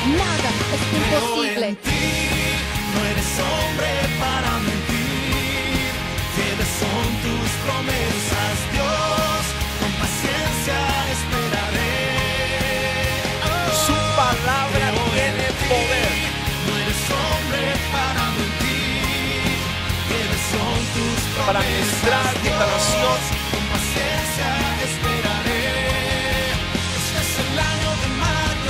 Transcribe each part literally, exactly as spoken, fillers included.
nada es imposible. En ti no eres hombre para mentir, fieles son tus promesas, Dios, con paciencia esperaré. Oh, Su palabra tiene poder. no eres hombre para mentir, fieles son tus promesas, Para ministrar esta nación. con paciencia esperaré. Este es el año de Mario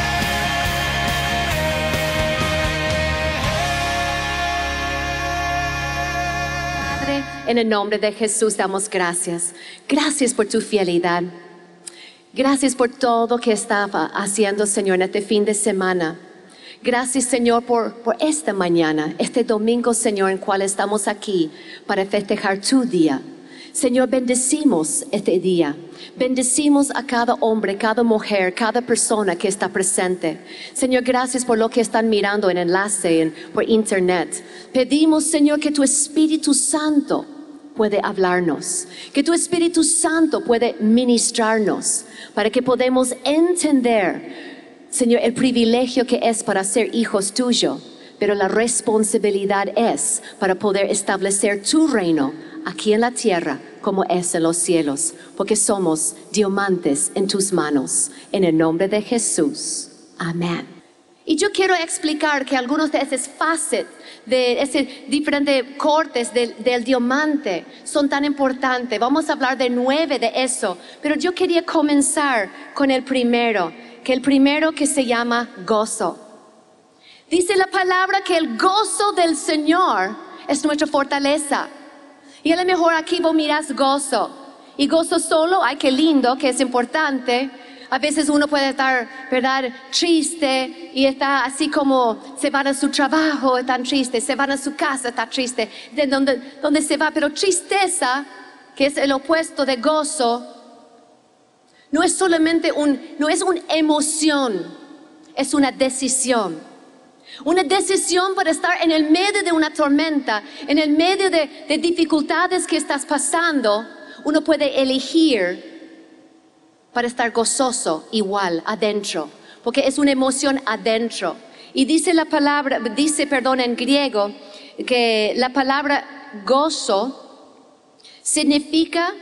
Padre, en el nombre de Jesús damos gracias. Gracias por tu fidelidad. Gracias por todo que estaba haciendo, Señor, en este fin de semana. Gracias, Señor, por, por esta mañana, este domingo, Señor, en cual estamos aquí para festejar tu día. Señor, bendecimos este día. Bendecimos a cada hombre, cada mujer, cada persona que está presente. Señor, gracias por lo que están mirando en enlace, en, por internet. Pedimos, Señor, que tu Espíritu Santo puede hablarnos, que tu Espíritu Santo puede ministrarnos, para que podamos entender, Señor, el privilegio que es para ser hijos tuyos, pero la responsabilidad es para poder establecer tu reino aquí en la tierra como es en los cielos, porque somos diamantes en tus manos, en el nombre de Jesús. Amén. Y yo quiero explicar que algunos de esos facetas, de esos diferentes cortes del, del diamante son tan importantes. Vamos a hablar de nueve de eso, pero yo quería comenzar con el primero, que el primero que se llama gozo. Dice la palabra que el gozo del Señor es nuestra fortaleza. Y a lo mejor aquí vos mirás gozo. Y gozo solo, ay qué lindo, que es importante. A veces uno puede estar, ¿verdad?, triste y está así como se van a su trabajo, están tristes, se van a su casa, está triste, de donde, donde se va. Pero tristeza, que es el opuesto de gozo, no es solamente un, no es una emoción, es una decisión. Una decisión para estar en el medio de una tormenta, en el medio de, de dificultades que estás pasando. Uno puede elegir para estar gozoso igual adentro, porque es una emoción adentro. Y dice la palabra, dice, perdón, en griego, que la palabra gozo significa,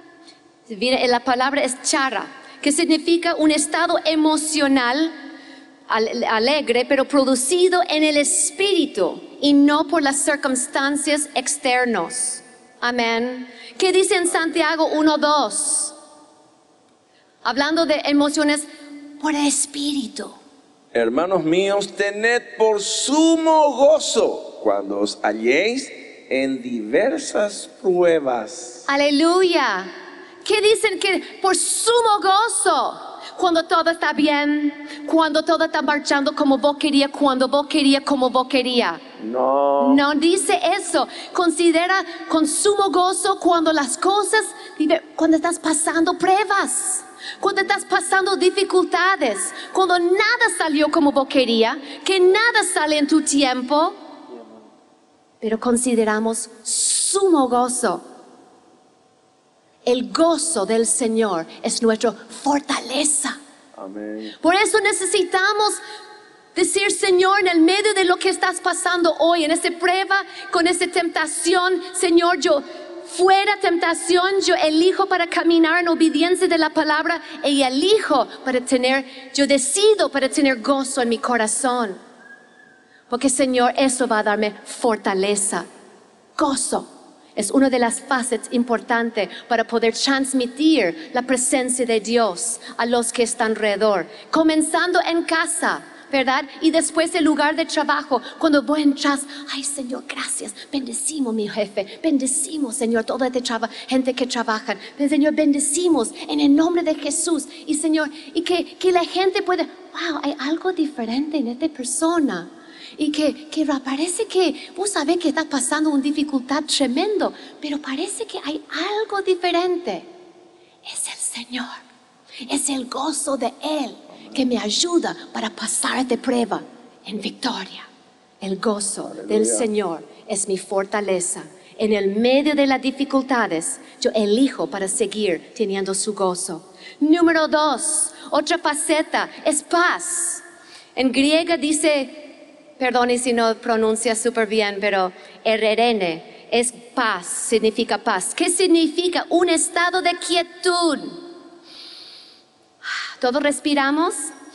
la palabra es chara, que significa un estado emocional alegre, pero producido en el espíritu y no por las circunstancias externas. Amén. ¿Qué dice en Santiago uno dos? Hablando de emociones por el espíritu. Hermanos míos, tened por sumo gozo cuando os halléis en diversas pruebas. Aleluya. ¿Qué dicen que por sumo gozo? Cuando todo está bien, cuando todo está marchando como vos querías, cuando vos querías, como vos querías. No. No dice eso. Considera con sumo gozo cuando las cosas, cuando estás pasando pruebas, cuando estás pasando dificultades, cuando nada salió como vos querías, que nada sale en tu tiempo, pero consideramos sumo gozo. El gozo del Señor es nuestra fortaleza. Amén. Por eso necesitamos decir, Señor, en el medio de lo que estás pasando hoy, en esa prueba, con esa tentación, Señor, yo fuera tentación, yo elijo para caminar en obediencia de la palabra y elijo para tener, yo decido para tener gozo en mi corazón. Porque, Señor, eso va a darme fortaleza, gozo. Es una de las facetas importantes para poder transmitir la presencia de Dios a los que están alrededor. Comenzando en casa, ¿verdad? Y después el lugar de trabajo. Cuando vos entras, ay Señor, gracias. Bendecimos mi jefe. Bendecimos, Señor, toda esta gente que trabaja. Señor, bendecimos en el nombre de Jesús. Y Señor, y que, que la gente pueda, wow, hay algo diferente en esta persona. Y que, que parece que vos sabés que estás pasando una dificultad tremendo, pero parece que hay algo diferente. Es el Señor, es el gozo de Él que me ayuda para pasar esta prueba en victoria. El gozo Aleluya. Del Señor es mi fortaleza. En el medio de las dificultades, yo elijo para seguir teniendo su gozo. Número dos, otra faceta es paz. En griega dice, perdone si no pronuncia súper bien, pero ererene es paz, significa paz. ¿Qué significa? Un estado de quietud. ¿Todos respiramos?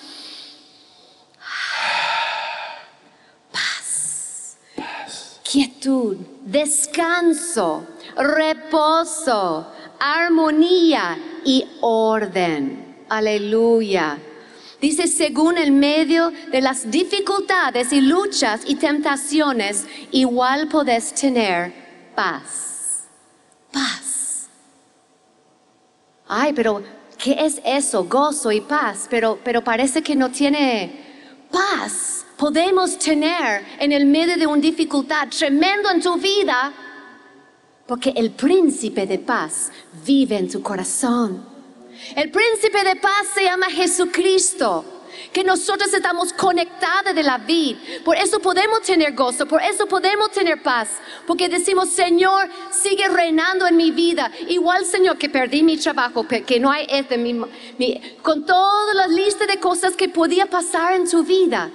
Paz, quietud, descanso, reposo, armonía y orden. Aleluya. Dice, según el medio de las dificultades y luchas y tentaciones, igual podés tener paz. Paz. Ay, pero ¿qué es eso? Gozo y paz. Pero, pero parece que no tiene paz. Podemos tener en el medio de una dificultad tremendo en tu vida, porque el príncipe de paz vive en tu corazón. El príncipe de paz se llama Jesucristo, que nosotros estamos conectados de la vid. Por eso podemos tener gozo, por eso podemos tener paz, porque decimos, Señor, sigue reinando en mi vida. Igual, Señor, que perdí mi trabajo, que no hay este, mi, mi, con toda la lista de cosas que podía pasar en tu vida.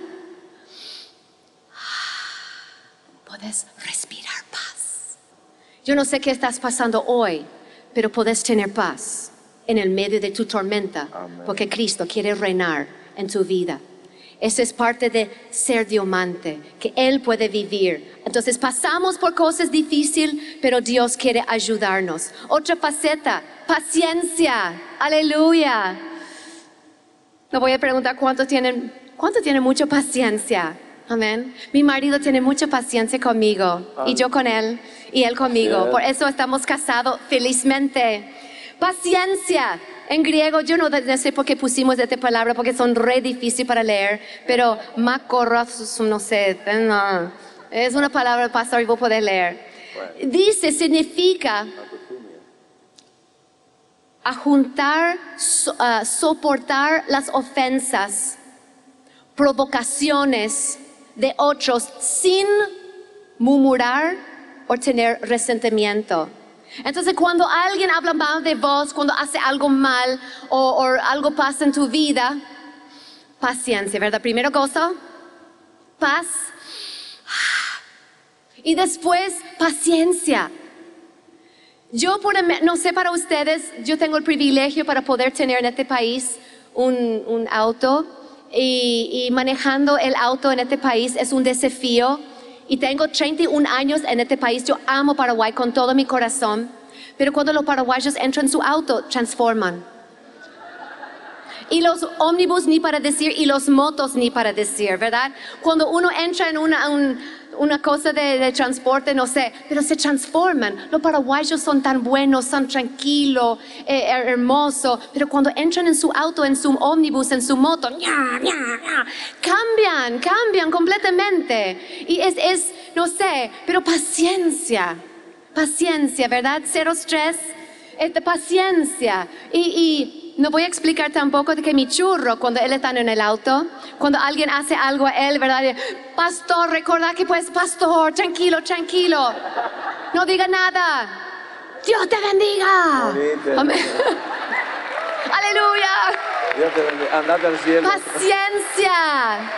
Puedes respirar paz. Yo no sé qué estás pasando hoy, pero puedes tener paz en el medio de tu tormenta. Amén. Porque Cristo quiere reinar en tu vida. Eso es parte de ser diamante, que Él puede vivir. Entonces pasamos por cosas difíciles, pero Dios quiere ayudarnos. Otra faceta, paciencia. Aleluya. No voy a preguntar cuánto tienen, cuánto tienen mucha paciencia. Amén. Mi marido tiene mucha paciencia conmigo. Amén. Y yo con él, y él conmigo. Sí. Por eso estamos casados felizmente. Paciencia. En griego, yo no, no sé por qué pusimos esta palabra, porque son re difíciles para leer, pero makoros, no sé, no, es una palabra, pastor, y vos podés leer. Bueno. Dice, significa ajuntar, so, uh, soportar las ofensas, provocaciones de otros sin murmurar o tener resentimiento. Entonces, cuando alguien habla mal de vos, cuando hace algo mal o, o algo pasa en tu vida, paciencia, ¿verdad? Primero gozo, paz, y después paciencia. Yo, por, no sé para ustedes, yo tengo el privilegio para poder tener en este país un, un auto y, y manejando el auto en este país es un desafío. Y tengo treinta y un años en este país. Yo amo Paraguay con todo mi corazón. Pero cuando los paraguayos entran en su auto, transforman. Y los ómnibus ni para decir, y los motos ni para decir, ¿verdad? Cuando uno entra en una, un, una cosa de, de transporte, no sé, pero se transforman. Los paraguayos son tan buenos, son tranquilos, eh, hermosos. Pero cuando entran en su auto, en su ómnibus, en su moto, ¡nya, nya, nya! cambian, cambian completamente. Y es, es, no sé, pero paciencia, paciencia, ¿verdad? Cero estrés, es de paciencia. Y, y no voy a explicar tampoco de que mi churro, cuando él está en el auto, cuando alguien hace algo a él, ¿verdad? Pastor, recuerda que pues, pastor, tranquilo, tranquilo. No diga nada. Dios te bendiga. Amén. Aleluya. Dios te bendiga. Andate al cielo. Paciencia.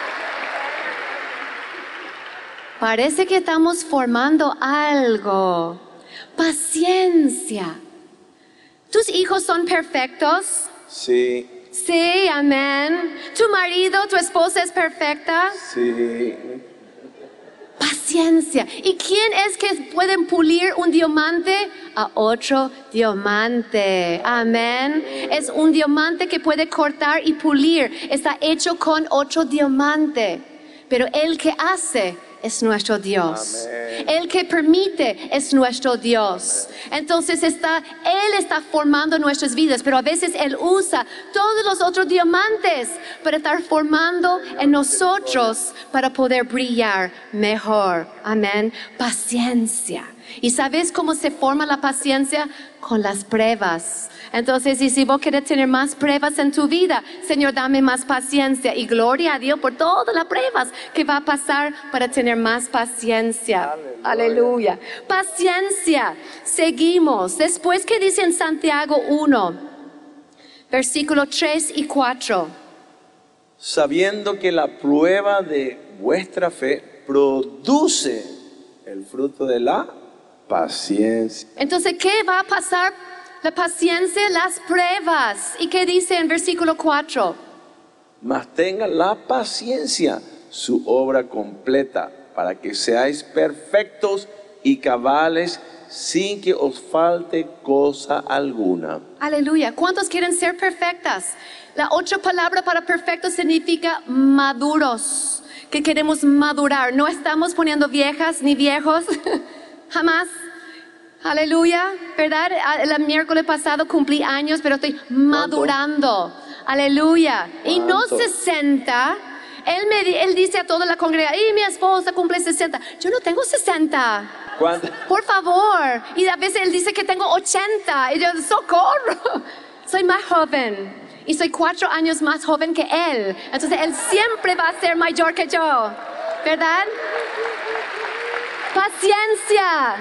Parece que estamos formando algo. Paciencia. ¿Tus hijos son perfectos? Sí. Sí, amén. ¿Tu marido, tu esposa es perfecta? Sí. Paciencia. ¿Y quién es que pueden pulir un diamante? A otro diamante. Amén. Es un diamante que puede cortar y pulir. Está hecho con otro diamante. Pero el que hace es nuestro Dios. Amén. El que permite es nuestro Dios. Amén. Entonces está, Él está formando nuestras vidas, pero a veces Él usa todos los otros diamantes para estar formando en nosotros para poder brillar mejor. Amén. Paciencia. ¿Y sabes cómo se forma la paciencia? Con las pruebas. Entonces, y si vos querés tener más pruebas en tu vida, Señor, dame más paciencia. Y gloria a Dios por todas las pruebas que va a pasar para tener más paciencia. Aleluya. Aleluya. Paciencia. Seguimos. Después, ¿qué dice en Santiago uno? Versículo tres y cuatro. sabiendo que la prueba de vuestra fe produce el fruto de la paciencia. Entonces, ¿qué va a pasar? La paciencia, las pruebas. ¿Y qué dice en versículo cuatro? Mas tenga la paciencia su obra completa, para que seáis perfectos y cabales, sin que os falte cosa alguna. Aleluya. ¿Cuántos quieren ser perfectas? La otra palabra para perfecto significa maduros, que queremos madurar. No estamos poniendo viejas ni viejos, jamás. Aleluya, ¿verdad? El miércoles pasado cumplí años, pero estoy madurando. Aleluya. Y no sesenta. Él, me, él dice a toda la congregación, y mi esposa cumple sesenta. Yo no tengo sesenta. ¿Cuánto? Por favor. Y a veces él dice que tengo ochenta. Y yo, socorro. Soy más joven. Y soy cuatro años más joven que él. Entonces él siempre va a ser mayor que yo. ¿Verdad? Paciencia.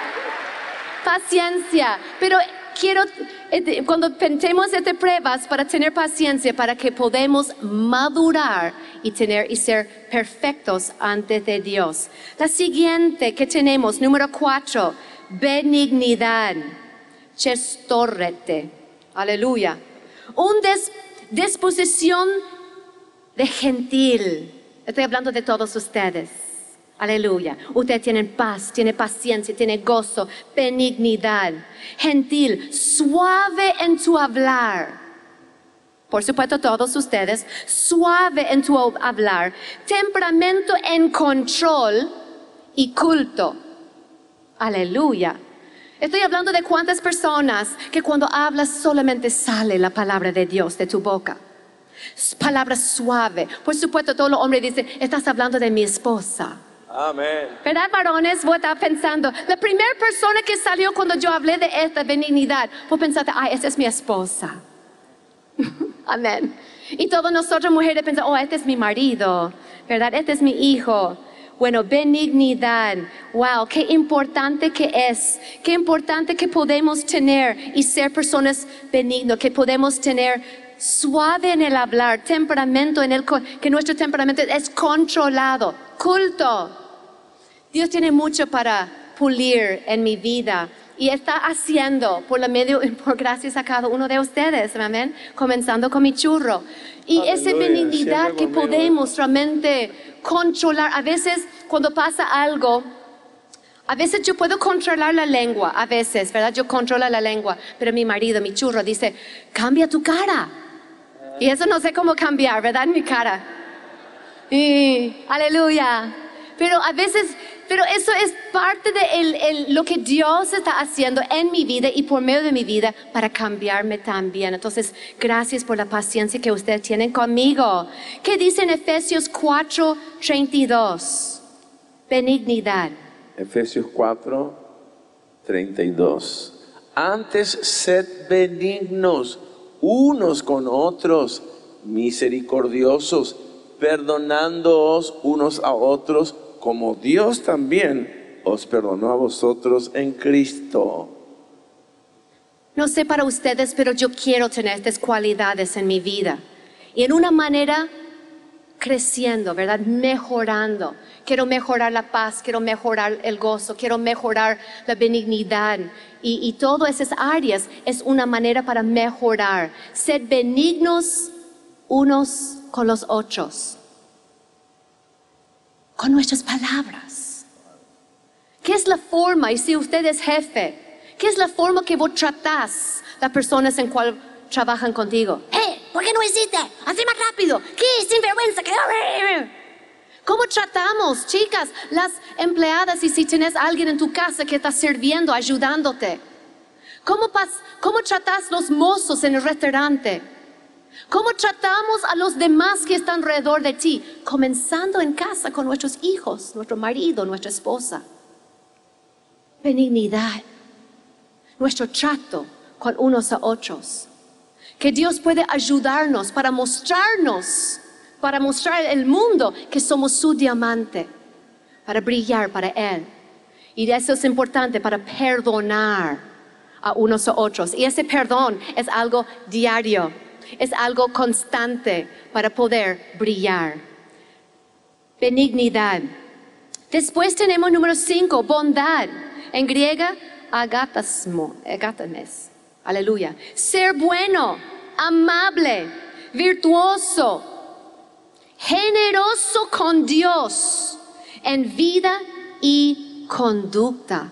Paciencia. Pero quiero, cuando pensemos de pruebas, para tener paciencia, para que podamos madurar y tener y ser perfectos ante de Dios. La siguiente que tenemos, número cuatro, benignidad. Chestorrete. Aleluya. Una disposición de gentil. Estoy hablando de todos ustedes. Aleluya. Ustedes tienen paz, tienen paciencia, tienen gozo, benignidad, gentil, suave en tu hablar. Por supuesto, todos ustedes, suave en tu hablar, temperamento en control y culto. Aleluya. Estoy hablando de cuántas personas que cuando hablas solamente sale la palabra de Dios de tu boca. Palabra suave. Por supuesto, todos los hombres dicen, estás hablando de mi esposa. Amén. ¿Verdad, varones? Vos estás pensando, la primera persona que salió cuando yo hablé de esta benignidad, vos pensaste, ay, esa es mi esposa. Amén. Y todos nosotros mujeres pensamos, oh, este es mi marido, ¿verdad? Este es mi hijo. Bueno, benignidad. Wow, qué importante que es. Qué importante que podemos tener y ser personas benignas, que podemos tener suave en el hablar, temperamento en el, que nuestro temperamento es controlado. Culto. Dios tiene mucho para pulir en mi vida y está haciendo por la medio, por gracias a cada uno de ustedes, amén, comenzando con mi churro. Y Aleluya, esa benignidad que conmigo. podemos realmente controlar. A veces cuando pasa algo, a veces yo puedo controlar la lengua, a veces, ¿verdad? Yo controlo la lengua, pero mi marido, mi churro, dice, cambia tu cara. Y eso no sé cómo cambiar, ¿verdad? Mi cara. Y, aleluya. Pero a veces, pero eso es parte de el, el, lo que Dios está haciendo en mi vida y por medio de mi vida para cambiarme también. Entonces, gracias por la paciencia que ustedes tienen conmigo. ¿Qué dice en Efesios cuatro, treinta y dos? Benignidad. Efesios cuatro, treinta y dos. Antes sed benignos unos con otros, misericordiosos, perdonándoos unos a otros, como Dios también os perdonó a vosotros en Cristo. No sé para ustedes, pero yo quiero tener estas cualidades en mi vida. Y en una manera creciendo, ¿verdad? Mejorando. Quiero mejorar la paz, quiero mejorar el gozo, quiero mejorar la benignidad. Y, y todas esas áreas es una manera para mejorar. Ser benignos unos con los otros. Con nuestras palabras. ¿Qué es la forma? Y si usted es jefe, ¿qué es la forma que vos tratás las personas en cual trabajan contigo? ¡Eh! ¿Por qué no hiciste? ¡Hazte más rápido! ¿Qué? ¡Sin vergüenza! ¿Cómo tratamos, chicas, las empleadas y si tienes a alguien en tu casa que está sirviendo, ayudándote? ¿Cómo, pas ¿Cómo tratas los mozos en el restaurante? ¿Cómo tratamos a los demás que están alrededor de ti? Comenzando en casa con nuestros hijos, nuestro marido, nuestra esposa. Benignidad. Nuestro trato con unos a otros. Que Dios puede ayudarnos para mostrarnos, para mostrar al mundo que somos su diamante, para brillar para Él. Y eso es importante para perdonar a unos a otros. Y ese perdón es algo diario. Es algo constante para poder brillar. Benignidad. Después tenemos número cinco, bondad. En griega, agatasmo, agatasmes. Aleluya. Ser bueno, amable, virtuoso, generoso con Dios en vida y conducta.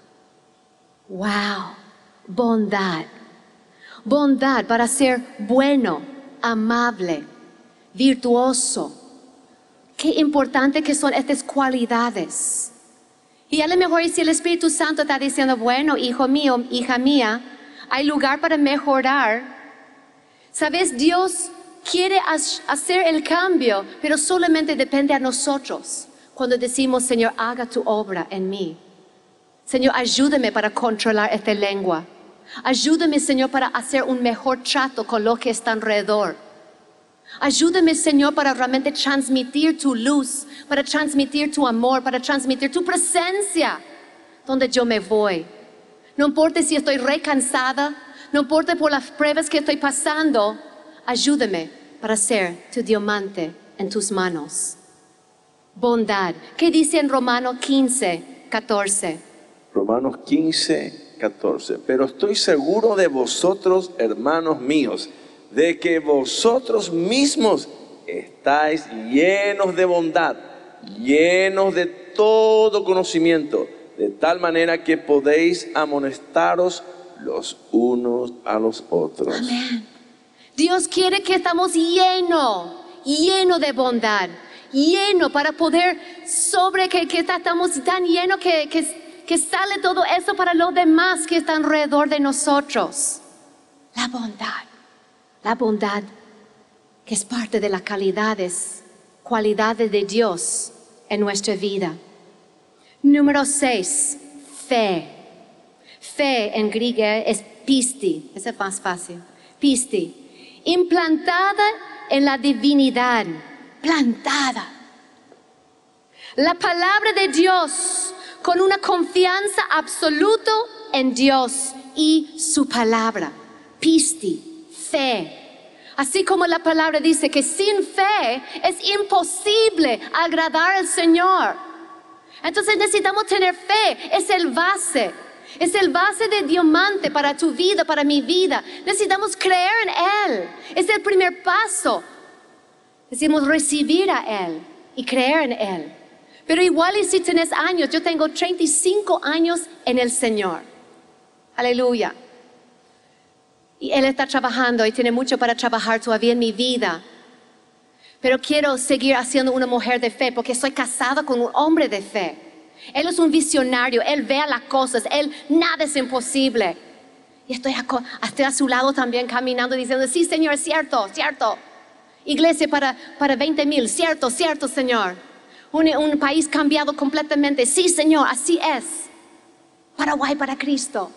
Wow, bondad. Bondad para ser bueno, amable, virtuoso. Qué importante que son estas cualidades. Y a lo mejor si el Espíritu Santo está diciendo, bueno, hijo mío, hija mía, hay lugar para mejorar. Sabes, Dios quiere hacer el cambio, pero solamente depende a nosotros. Cuando decimos, Señor, haga tu obra en mí. Señor, ayúdame para controlar esta lengua. Ayúdame, Señor, para hacer un mejor trato con lo que está alrededor. Ayúdame, Señor, para realmente transmitir tu luz, para transmitir tu amor, para transmitir tu presencia donde yo me voy. No importa si estoy recansada, no importa por las pruebas que estoy pasando, ayúdame para ser tu diamante en tus manos. Bondad. ¿Qué dice en Romanos quince, catorce? Romanos quince, catorce. Pero estoy seguro de vosotros, hermanos míos, de que vosotros mismos estáis llenos de bondad, llenos de todo conocimiento, de tal manera que podéis amonestaros los unos a los otros. Amén. Dios quiere que estamos llenos, llenos de bondad, llenos para poder sobre que, que estamos tan llenos que, que, que sale todo eso para los demás que están alrededor de nosotros. La bondad, la bondad que es parte de las calidades, cualidades de Dios en nuestra vida. Número seis, fe. Fe en griego es pisti, ese es más fácil. Pisti, implantada en la divinidad, plantada. La palabra de Dios con una confianza absoluta en Dios y su palabra. Pisti, fe. Así como la palabra dice que sin fe es imposible agradar al Señor. Entonces necesitamos tener fe, es el base. Es el base de diamante para tu vida, para mi vida. Necesitamos creer en Él. Es el primer paso. Decimos recibir a Él y creer en Él. Pero igual y si tienes años, yo tengo treinta y cinco años en el Señor. Aleluya. Y Él está trabajando y tiene mucho para trabajar todavía en mi vida. Pero quiero seguir siendo una mujer de fe porque estoy casada con un hombre de fe. Él es un visionario, Él ve las cosas, Él, nada es imposible. Y estoy a, estoy a su lado también caminando diciendo, sí Señor, cierto, cierto. Iglesia para, para veinte mil, cierto, cierto Señor. Un, un país cambiado completamente, sí Señor, así es. Paraguay para Cristo.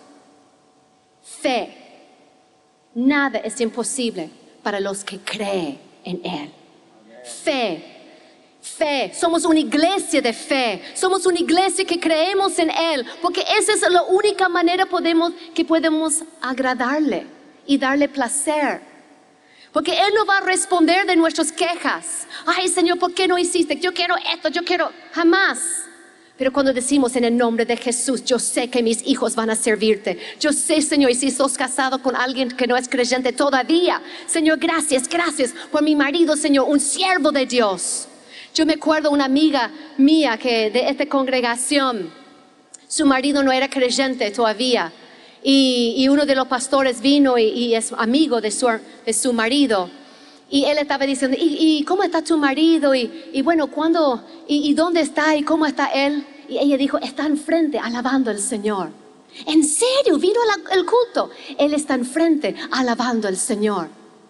Fe. Nada es imposible para los que creen en Él. Fe. Fe, somos una iglesia de fe, somos una iglesia que creemos en Él, porque esa es la única manera podemos, que podemos agradarle y darle placer. Porque Él no va a responder de nuestras quejas. Ay Señor, ¿por qué no hiciste? Yo quiero esto, yo quiero, jamás. Pero cuando decimos en el nombre de Jesús, yo sé que mis hijos van a servirte. Yo sé, Señor, y si sos casado con alguien que no es creyente todavía, Señor, gracias, gracias por mi marido, Señor, un siervo de Dios. Yo me acuerdo una amiga mía que de esta congregación, su marido no era creyente todavía. Y, y uno de los pastores vino y, y es amigo de su, de su marido. Y él estaba diciendo, ¿y, y cómo está tu marido? Y, y bueno, ¿cuándo? Y, ¿Y dónde está? ¿Y cómo está él? Y ella dijo, está enfrente alabando al Señor. ¿En serio? ¿Vino al culto? Él está enfrente alabando al Señor.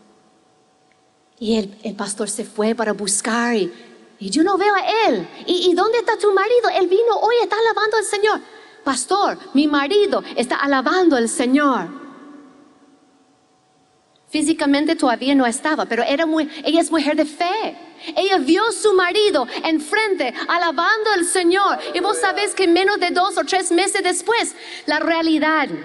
Y el, el pastor se fue para buscar y, y yo no veo a él. ¿Y, ¿Y dónde está tu marido? Él vino hoy, está alabando al Señor. Pastor, mi marido está alabando al Señor. Físicamente todavía no estaba, pero era muy, ella es mujer de fe. Ella vio a su marido enfrente alabando al Señor. Y vos sabés que menos de dos o tres meses después, la realidad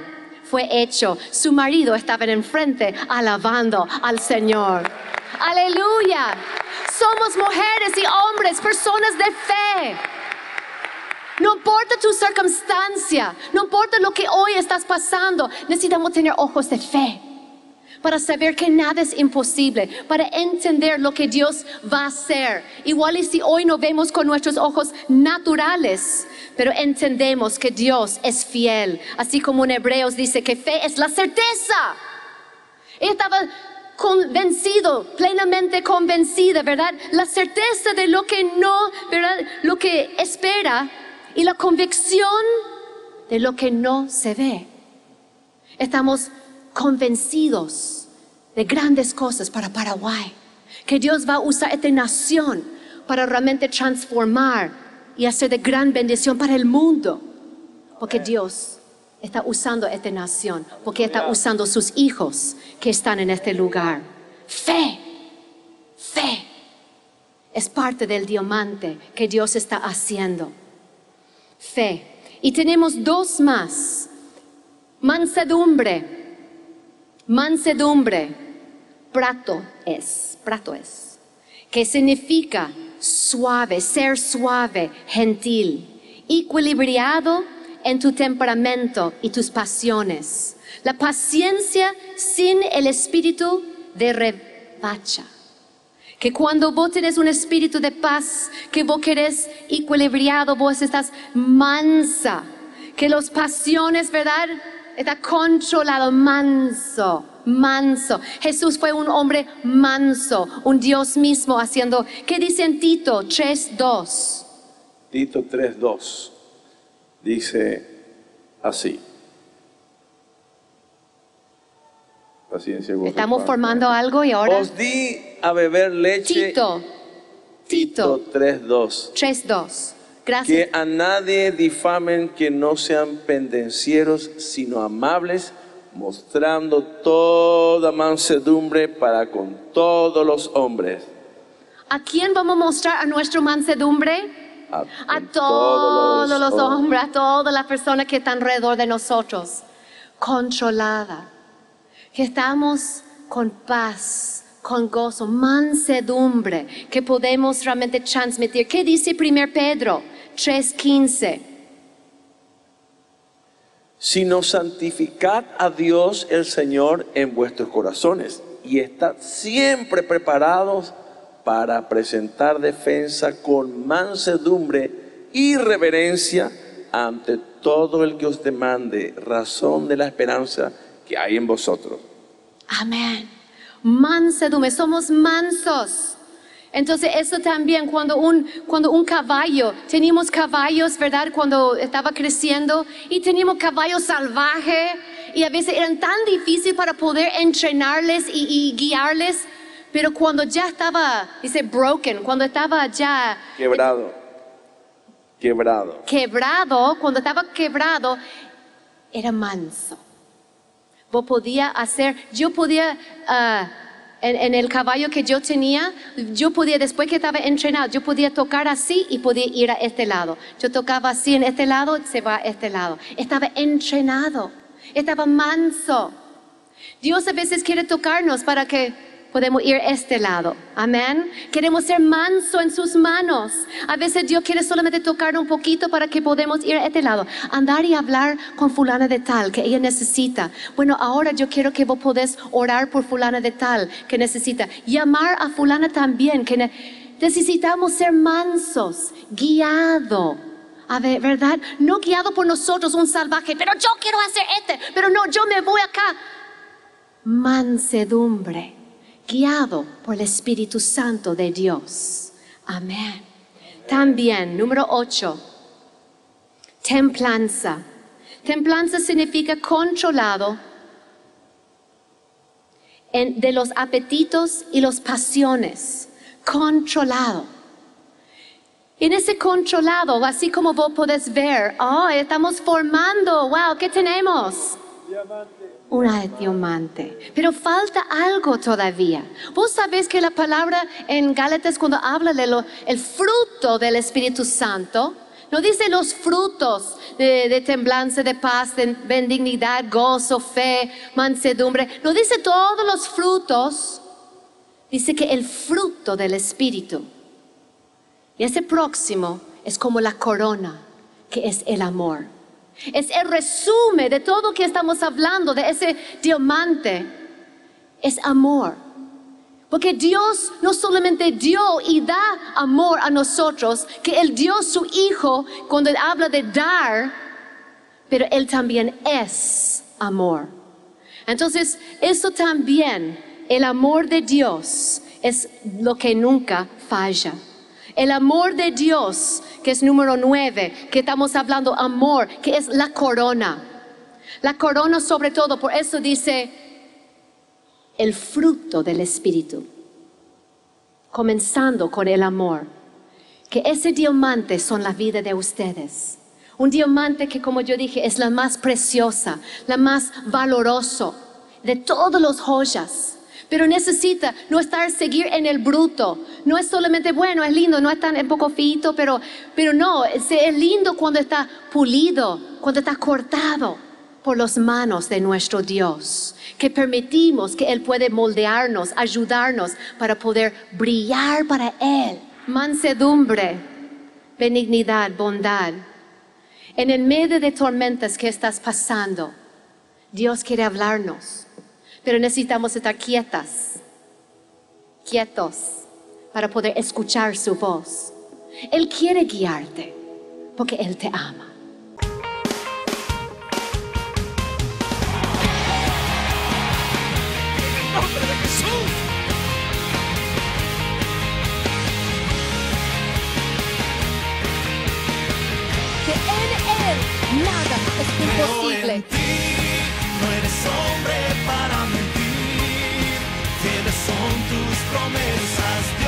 fue hecho. Su marido estaba enfrente alabando al Señor. Aleluya. Somos mujeres y hombres, personas de fe. No importa tu circunstancia, no importa lo que hoy estás pasando, necesitamos tener ojos de fe para saber que nada es imposible, para entender lo que Dios va a hacer. Igual y si hoy no vemos con nuestros ojos naturales, pero entendemos que Dios es fiel. Así como en Hebreos dice que fe es la certeza. Ella estaba convencido, plenamente convencida, ¿verdad? La certeza de lo que no, ¿verdad? Lo que espera. Y la convicción de lo que no se ve. Estamos convencidos de grandes cosas para Paraguay. Que Dios va a usar esta nación para realmente transformar y hacer de gran bendición para el mundo. Porque Dios está usando esta nación. Porque está usando sus hijos que están en este lugar. Fe, fe. Es parte del diamante que Dios está haciendo. Fe. Y tenemos dos más. Mansedumbre. Mansedumbre. Prato es. Prato es. Que significa suave, ser suave, gentil, equilibrado en tu temperamento y tus pasiones. La paciencia sin el espíritu de revacha. Que cuando vos tenés un espíritu de paz, que vos querés equilibrado, vos estás mansa. Que las pasiones, ¿verdad? Está controlado, manso, manso. Jesús fue un hombre manso, un Dios mismo haciendo. ¿Qué dice en Tito tres dos? Tito tres dos dice así. Paciencia. Estamos formando algo y ahora. Os di a beber leche. Tito. Tito. tres dos. tres dos. Gracias. Que a nadie difamen, que no sean pendencieros, sino amables, mostrando toda mansedumbre para con todos los hombres. ¿A quién vamos a mostrar a nuestra mansedumbre? A, A todos los hombres, a todas las personas que están alrededor de nosotros. Controlada. Que estamos con paz, con gozo, mansedumbre, que podemos realmente transmitir. ¿Qué dice primero Pedro tres quince? Sino santificad a Dios el Señor en vuestros corazones y estad siempre preparados para presentar defensa con mansedumbre y reverencia ante todo el que os demande razón de la esperanza que hay en vosotros. Amén. Mansedumbre, somos mansos. Entonces eso también cuando un, cuando un caballo, teníamos caballos, ¿verdad? Cuando estaba creciendo y teníamos caballos salvajes y a veces eran tan difíciles para poder entrenarles y, y guiarles, pero cuando ya estaba, dice broken, cuando estaba ya Quebrado. Quebrado. quebrado, cuando estaba quebrado, era manso. Vos podía hacer, yo podía, uh, en, en el caballo que yo tenía, yo podía, después que estaba entrenado, yo podía tocar así y podía ir a este lado. Yo tocaba así en este lado, se va a este lado. Estaba entrenado, estaba manso. Dios a veces quiere tocarnos para que podemos ir a este lado. Amén. Queremos ser manso en sus manos. A veces Dios quiere solamente tocar un poquito para que podamos ir a este lado. Andar y hablar con fulana de tal que ella necesita. Bueno, ahora yo quiero que vos podés orar por fulana de tal que necesita. Llamar a fulana también que ne- necesitamos ser mansos, guiado. A ver, ¿verdad? No guiado por nosotros, un salvaje, pero yo quiero hacer este, pero no, yo me voy acá. Mansedumbre. Guiado por el Espíritu Santo de Dios. Amén. También, número ocho, templanza. Templanza significa controlado en, de los apetitos y las pasiones. Controlado. En ese controlado, así como vos podés ver, oh, estamos formando, wow, ¿qué tenemos? Diamante. Una diamante. Pero falta algo todavía. Vos sabés que la palabra en Gálatas cuando habla de lo, el fruto del Espíritu Santo, No dice los frutos de, de temblanza, de paz, de benignidad, gozo, fe, mansedumbre. No dice todos los frutos. Dice que el fruto del Espíritu. Y ese próximo es como la corona, que es el amor. Es el resumen de todo que estamos hablando, de ese diamante. Es amor. Porque Dios no solamente dio y da amor a nosotros, que Él dio su Hijo cuando Él habla de dar, pero Él también es amor. Entonces, eso también, el amor de Dios, es lo que nunca falla. El amor de Dios, que es número nueve, que estamos hablando, amor, que es la corona. La corona sobre todo, por eso dice, el fruto del Espíritu, comenzando con el amor, que ese diamante son la vida de ustedes. Un diamante que, como yo dije, es la más preciosa, la más valorosa de todas las joyas. Pero necesita no estar, seguir en el bruto. No es solamente, bueno, es lindo, no es tan un poco feito, pero, pero no, es, es lindo cuando está pulido, cuando está cortado por las manos de nuestro Dios, que permitimos que Él puede moldearnos, ayudarnos para poder brillar para Él. Mansedumbre, benignidad, bondad. En el medio de tormentas que estás pasando, Dios quiere hablarnos, pero necesitamos estar quietas, quietos, para poder escuchar su voz. Él quiere guiarte, porque Él te ama. Nombre de Jesús. Que en Él nada es Creo imposible. en ti, no eres hombre para mentir. Fieles son tus promesas.